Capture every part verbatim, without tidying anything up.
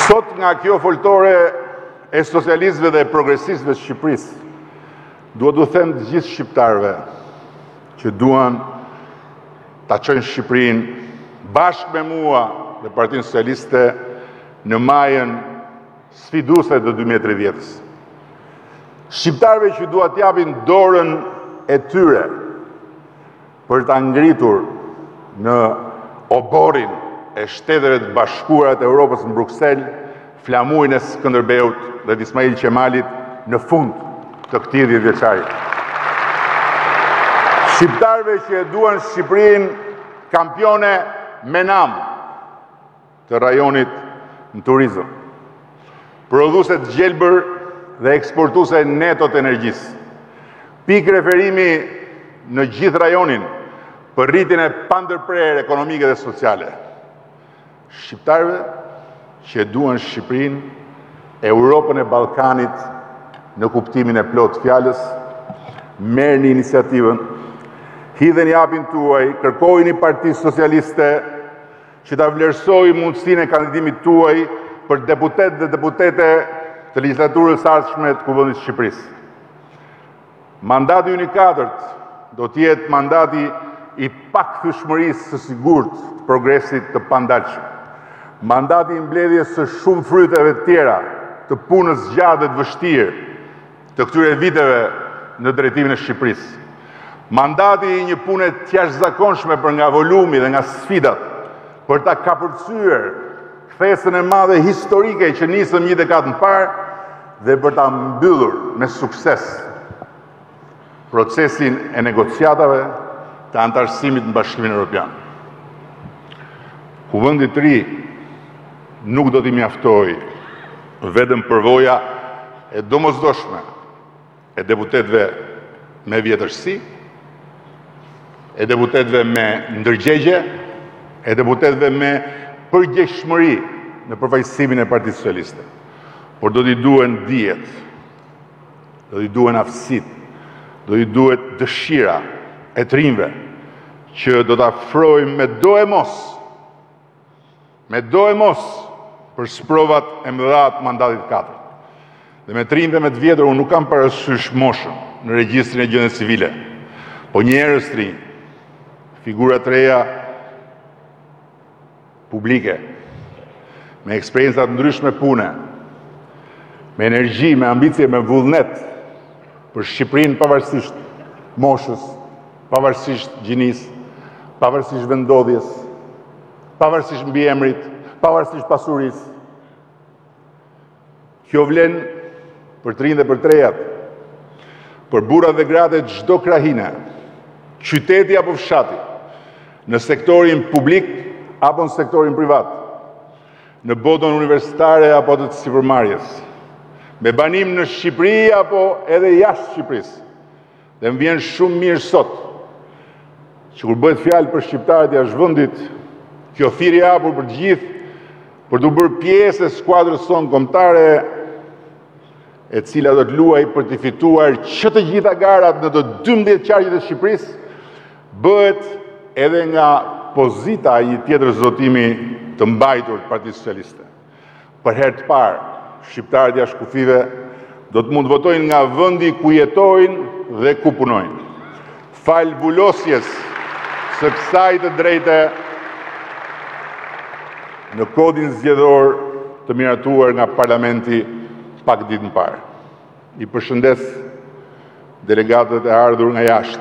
Sot nga kjo foltore e socialistëve dhe e progresistëve të Shqipërisë, duhet të them të gjithë shqiptarëve që duan ta çojnë Shqipërinë bashkë me mua dhe Partinë Socialiste në majën sfiduese të dy mijë e tridhjetës. Shqiptarëve që duat t'japin dorën e tyre për ta ngritur në oborin e Shteteve të Bashkuara të Evropës në Bruksel, flamurin e Skënderbeut dhe të Ismail Qemalit në fund të këtij dhjetëvjeçari. Shqiptarëve që e duan Shqipërinë kampione me nam të rajonit në turizëm, prodhuese të gjelbër dhe eksportuese neto të energjisë. Pikë referimi në gjithë rajonin për rritjen e pandërprerë ekonomike dhe sociale. Shqiptarëve që e duan Shqipërinë, Europën e Ballkanit në kuptimin e plot fjalës, merrni iniciativën, hidheni hapin tuaj, kërkojini Partisë Socialiste që ta vlerësojë mundësinë e kandidimit tuaj për deputet dhe deputete të legjislaturës së ardhshme të Kuvendit të Shqipërisë. Mandati ynë i katërt do të jetë mandati i pakthyeshmërisë së sigurt të progresit të pandalshëm. Mandati i mbledhjes së shumë fryteve të tjera të punës gjatë dhe të vështirë të këtyre viteve në drejtimin e Shqipërisë. Mandati i një pune të jashtëzakonshme për nga volumi dhe nga sfidat për ta kapërcyer kthesën e madhe historike që nisëm një dekadë më parë dhe për ta mbyllur me sukses procesin e negociatave të antarësimit në Bashkimin Evropian. Kuvendi i ri nuk do t'i mjaftoj vetëm përvoja e domosdoshme e deputetëve me vjetërsi, e deputetëve me ndërgjegje, e deputetëve me përgjegjshmëri në përfaqësimin e Partisë Socialiste. Por do t'i duhen dijet, do t'i duhen aftësitë, do t'i duhet dëshira e të rinjve që do t'a afrojmë me do e mos, me do e mos për sprovat e mëdha të mandatit katër. Dhe me të rinjve me të vjetër, unë nuk kam parasysh moshën në regjistrin e gjendjes civile, po njerëz të rinj, figura të reja publike, me eksperjenca të ndryshme pune, me energji, me ambicie, me vullnet për Shqipërinë pavarësisht moshës, pavarësisht gjinisë, pavarësisht vendodhjes, pavarësisht mbiemrit, pavarësisht pasurisë. Kjo vlen për të rinjtë dhe për të rejat, për burrat dhe gratë e çdo krahine, qyteti apo fshati, në sektorin publik apo në sektorin privat, në botën universitare apo të sipërmarrjes, me banim në Shqipëri apo edhe jashtë Shqipërisë. Dhe më vjen shumë mirë sot që kur bëhet fjalë për shqiptarët jashtë vendit, kjo thirrje e hapur për të gjithë për të bërë pjesë e skuadrës sonë kombëtare, e cila do të luajë për të fituar që të gjitha garat në të dymbëdhjetë qarqet e Shqipërisë, bëhet edhe nga pozita e një tjetër zotimi të mbajtur të Partisë Socialiste. Për herë të parë, shqiptarët jashtë kufive do të mund të votojnë nga vendi ku jetojnë dhe ku punojnë. Fal vulosjes së kësaj të drejte në kodin zgjedhor të miratuar nga Parlamenti pak ditë më parë. I përshëndes delegatët e ardhur nga jashtë.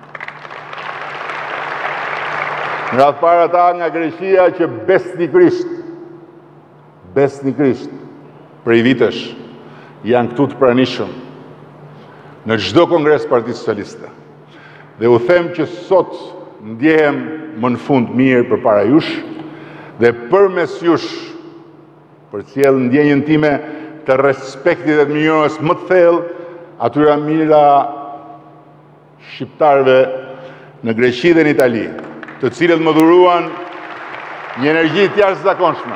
Në radhë parë ata nga Greqia që besnikrisht, besnikrisht, prej vitesh, janë këtu të pranishëm në çdo kongres Partisë Socialiste. Dhe u them që sot ndjehem më në fund mirë përpara jush dhe përmes jush përcjell ndjenjën time të respektit dhe të mirënjohjes më të thellë atyra mira shqiptarëve në Greqi dhe në Itali, të cilët më dhuruan një energji të jashtëzakonshme.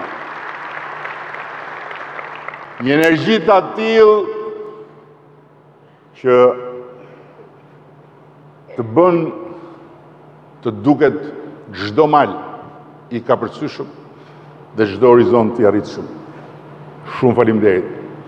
Një energji të tillë që të bën të duket çdo mal i kapërcyeshëm dhe çdo horizont i arritshëm. Shumë faleminderit.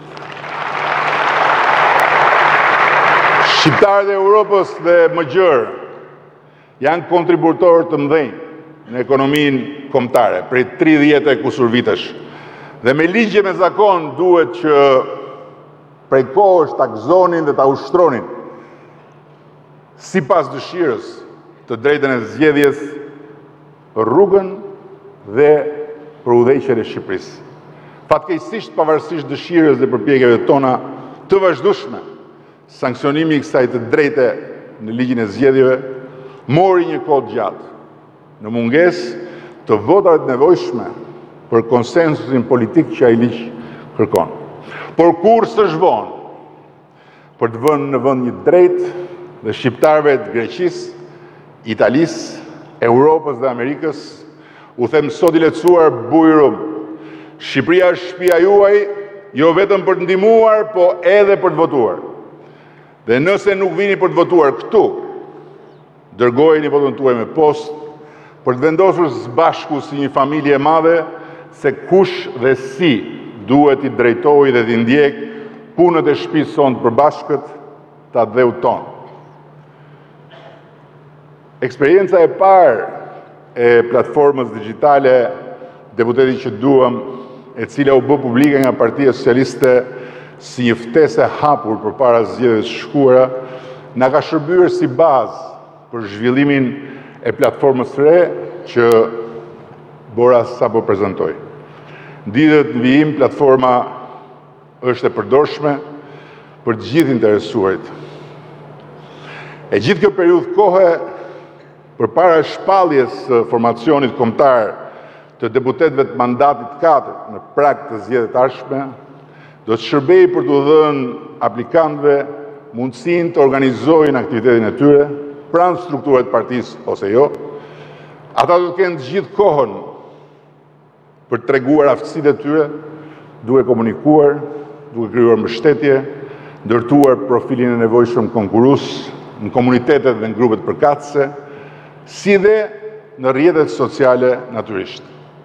Shqiptarët e Europës dhe më gjërë janë kontributorë të mëdhenj në ekonominë kombëtare prej tridhjetë e kusur vitesh. Dhe me ligje me zakon duhet që prej kohësh ta gëzonin dhe ta ushtronin sipas dëshirës të drejtën e zgjedhjes rrugën dhe për udhëheqjen e Shqipërisë. Fatkeqësisht, pavarësisht dëshirës dhe përpjekjeve tona të vazhdueshme, sankcionimi i kësaj të drejte në ligjin e zgjedhjeve mori një kohë gjatë, në mungesë të votave të nevojshme për konsensusin politik që ai ligj kërkon. Por kur s'është vonë për të vënë në vend një drejtë dhe shqiptarëve të Greqisë, Italisë, Europës dhe Amerikës, u them sot i lehtësuar bujrum. Shqipëria është shtëpia juaj, jo vetëm për të ndihmuar, po edhe për të votuar. Dhe nëse nuk vini për të votuar këtu, dërgojeni votën tuaj me postë për të vendosur së bashku si një familje e madhe se kush dhe si duhet i drejtojë dhe t'i ndjek punët e shtëpisë sonë të përbashkët ta dheut tonë. Eksperienca e parë e platformës digjitale Deputeti që duam, e cila u bë publike nga Partia Socialiste si një ftesë e hapur përpara zgjedhjeve të shkuara, na ka shërbyer si bazë për zhvillimin e platformës së re që Bora sapo prezantoi. Ditët në vijim, platforma është e përdorshme për të gjithë interesuarit. E gjithë kjo periudhë kohe përpara shpalljes së formacionit kombëtar të deputetëve të mandatit katër në prag të zgjedhjeve të ardhshme, do të shërbejë për të dhënë aplikantëve mundësinë të organizojnë aktivitetin e tyre pranë strukturave të partisë ose jo. Ata do të kenë të gjithë kohën për të treguar aftësitë e tyre, duke komunikuar, duke krijuar mbështetje, ndërtuar profilin e nevojshëm konkurrues në komunitetet dhe në grupet përkatëse, si dhe në rrjetet sociale natyrisht.